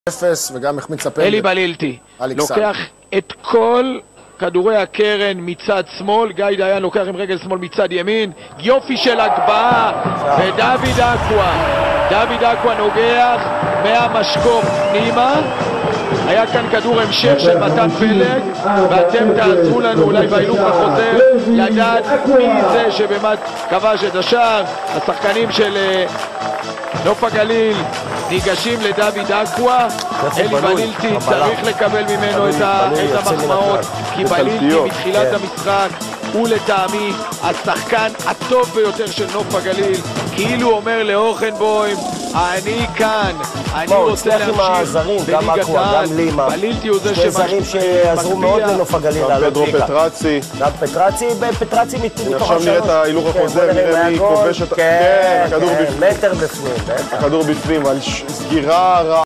אפס, וגם החמיץ הפנדל. אלי בלילתי לוקח את כל כדורי הקרן מצד שמאל, גיא דיין לוקח עם רגל שמאל מצד ימין, יופי של הגבהה, דוד אקווה נוגח מהמשקוף פנימה. היה כאן כדור המשך של מתן פלג, ואתם תעזרו לנו אולי בהילוך החוזר לדעת מי זה שבאמת כבש את השער. השחקנים של נוף הגליל ניגשים לדוד אקווה. אלי בלילתי צריך לקבל ממנו את המחמאות, כי בלילתי מתחילת המשחק הוא לטעמי השחקן הטוב ביותר של נוף הגליל, כאילו אומר לאורחנבוים, אני כאן, אני רוצה להמשיך בליגת העל. בלילתי הוא זה זרים שעזרו מאוד לנוף הגליל. גם פדרו פטרצי. גם פטרצי מתוך עכשיו נראה את ההילוך החוזר, נראה מי כובש את... כן, מטר בפנים. הכדור בפנים, על סגירה רעה.